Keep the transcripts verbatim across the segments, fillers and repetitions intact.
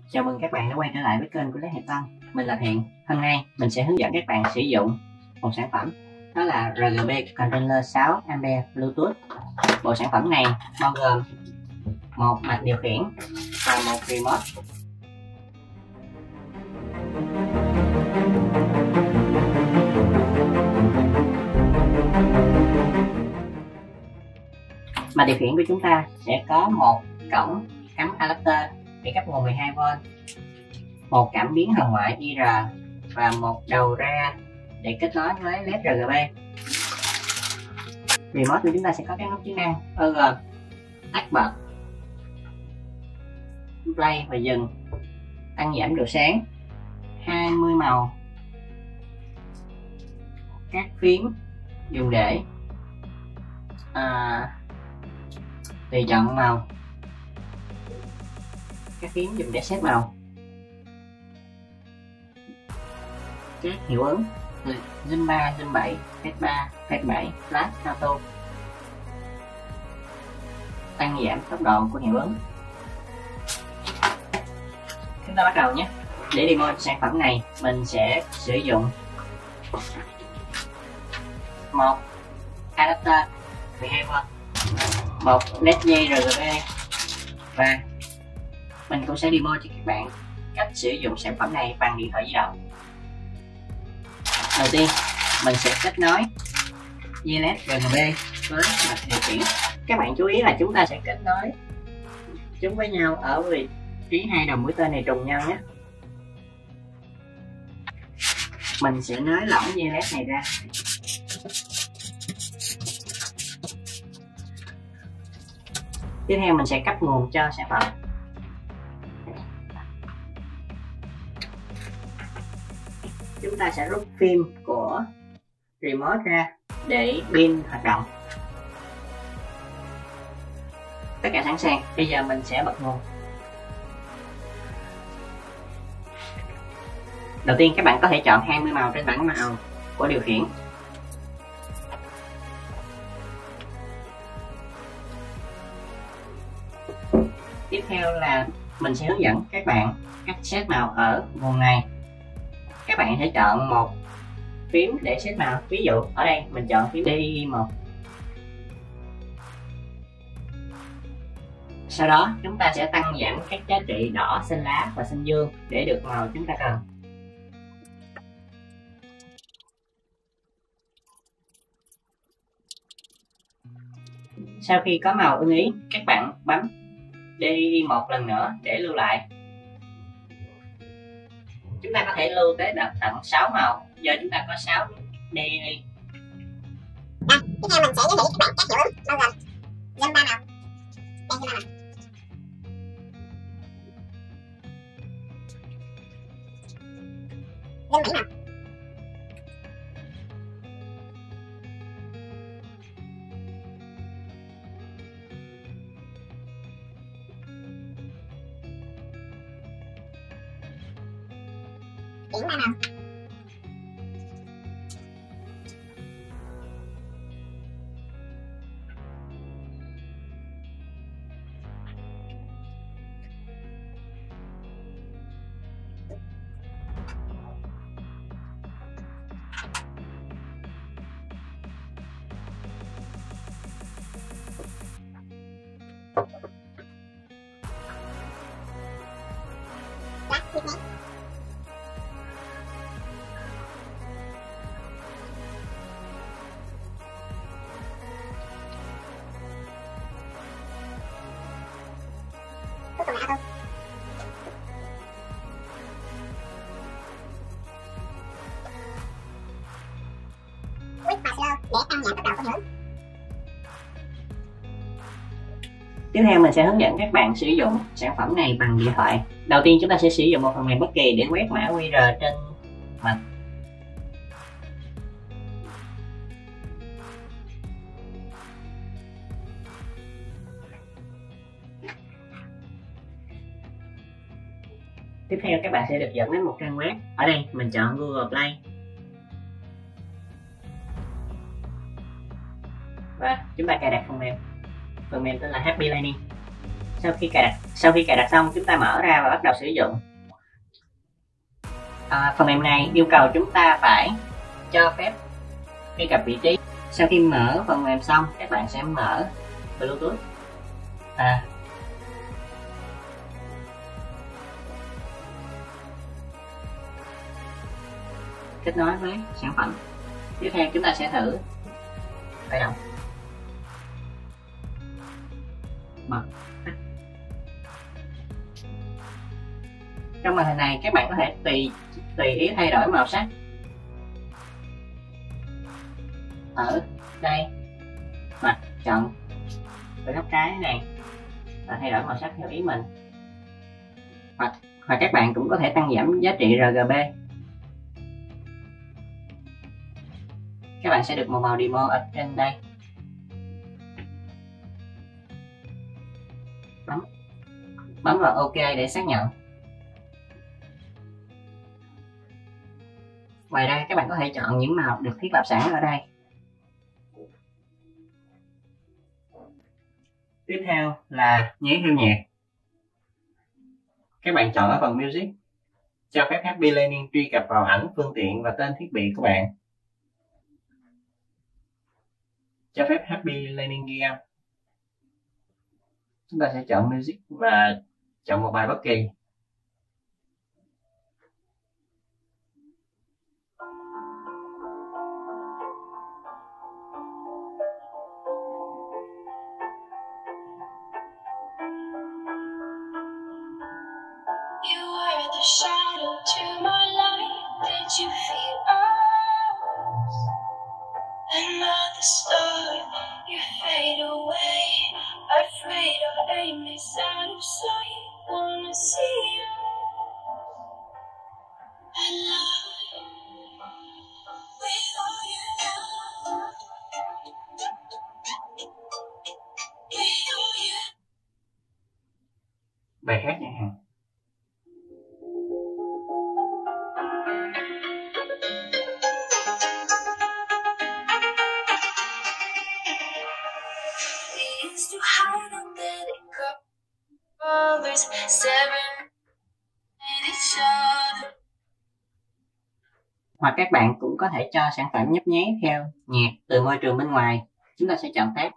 Chào mừng các bạn đã quay trở lại với kênh của Lấy Hiệp Tân. Mình là Thiện. Hôm nay mình sẽ hướng dẫn các bạn sử dụng một sản phẩm, đó là rờ giê bê Controller sáu ampere Bluetooth. Bộ sản phẩm này bao gồm một mạch điều khiển và một remote. Mạch điều khiển của chúng ta sẽ có một cổng cắm adapter để cấp nguồn mười hai vôn, một cảm biến hồng ngoại i rờ và một đầu ra để kết nối với led rờ giê bê. Remote của chúng ta sẽ có các nút chức năng bao gồm tắt bật, play và dừng, tăng giảm độ sáng, hai mươi màu, các phím dùng để à, tùy chọn màu, các phím dùng để set màu, các hiệu ứng zoom ba, zoom bảy, phase ba, phase bảy, flash auto, tăng giảm tốc độ của hiệu ứng. Chúng ta bắt đầu nhé. Để demo sản phẩm này, mình sẽ sử dụng một adapter mười hai vôn, một led dây rờ giê bê, và mình cũng sẽ demo cho các bạn cách sử dụng sản phẩm này bằng điện thoại di động. Đầu tiên mình sẽ kết nối dây led rờ giê bê với mạch điều khiển. Các bạn chú ý là chúng ta sẽ kết nối chúng với nhau ở vị trí hai đầu mũi tên này trùng nhau nhé. Mình sẽ nới lỏng dây led này ra. Tiếp theo mình sẽ cấp nguồn cho sản phẩm. Chúng ta sẽ rút phim của remote ra để pin hoạt động. Tất cả sẵn sàng, bây giờ mình sẽ bật nguồn. Đầu tiên các bạn có thể chọn hai mươi màu trên bảng màu của điều khiển. Tiếp theo là mình sẽ hướng dẫn các bạn cách set màu ở nguồn này. Các bạn hãy chọn một phím để set màu. Ví dụ ở đây mình chọn phím đê i một. Sau đó chúng ta sẽ tăng giảm các giá trị đỏ, xanh lá và xanh dương để được màu chúng ta cần. Sau khi có màu ưng ý, các bạn bấm đê i một lần nữa để lưu lại. Chúng ta có thể lưu tới tận sáu màu do chúng ta có sáu đê i. Rồi, tiếp theo mình sẽ giới thiệu với các bạn các hiệu ứng bao gồm zoom ba màu. Đây zoom ba màu. Zoom bảy màu. Chuyển ba màu. Lát tiếp nét. Cuối cùng là auto. Quick và slow để tăng giảm tốc độ của hiệu ứng. Tiếp theo mình sẽ hướng dẫn các bạn sử dụng sản phẩm này bằng điện thoại. Đầu tiên chúng ta sẽ sử dụng một phần mềm bất kỳ để quét mã quy rờ trên mạch. Tiếp theo các bạn sẽ được dẫn đến một trang web. Ở đây mình chọn Google Play và chúng ta cài đặt phần mềm. Phần mềm tên là Happy Learning. Sau khi cài đặt sau khi cài đặt xong, chúng ta mở ra và bắt đầu sử dụng. À, phần mềm này yêu cầu chúng ta phải cho phép truy cập vị trí. Sau khi mở phần mềm xong, các bạn sẽ mở Bluetooth. À, kết nối với sản phẩm. Tiếp theo chúng ta sẽ thử khởi động, bật. Trong màn hình này các bạn có thể tùy tùy ý thay đổi màu sắc. Ở đây hoặc chọn với góc trái này và thay đổi màu sắc theo ý mình. Hoặc hoặc các bạn cũng có thể tăng giảm giá trị rờ giê bê. Các bạn sẽ được một màu demo ở trên đây. Bấm bấm vào OK để xác nhận. Ngoài ra các bạn có thể chọn những màu được thiết lập sẵn ở đây. Tiếp theo là nháy theo nhạc. Các bạn chọn ở phần Music, cho phép Happy Landing truy cập vào ảnh, phương tiện và tên thiết bị của bạn. Cho phép Happy Landing ghi âm. Chúng ta sẽ chọn Music và chọn một bài bất kỳ. Shadow to my light, did you feel us? Another star, you fade away. Afraid our aim is out of sight. Wanna see you alive with all your love, with all your... Bài khác chẳng hạn. Hoặc các bạn cũng có thể cho sản phẩm nhấp nháy theo nhạc từ môi trường bên ngoài. Chúng ta sẽ chọn Tab.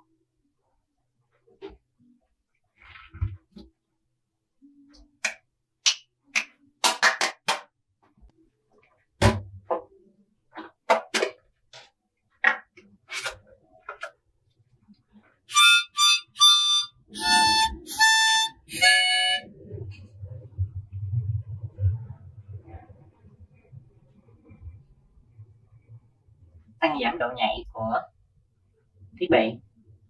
Tăng giảm độ nhạy của thiết bị.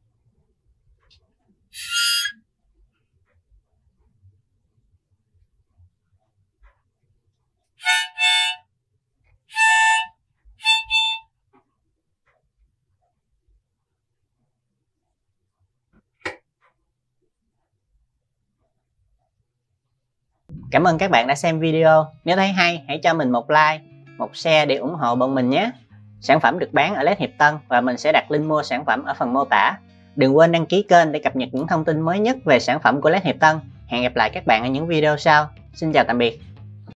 Cảm ơn các bạn đã xem video. Nếu thấy hay, hãy cho mình một like, một share để ủng hộ bọn mình nhé. Sản phẩm được bán ở led Hiệp Tân và mình sẽ đặt link mua sản phẩm ở phần mô tả. Đừng quên đăng ký kênh để cập nhật những thông tin mới nhất về sản phẩm của led Hiệp Tân. Hẹn gặp lại các bạn ở những video sau. Xin chào tạm biệt.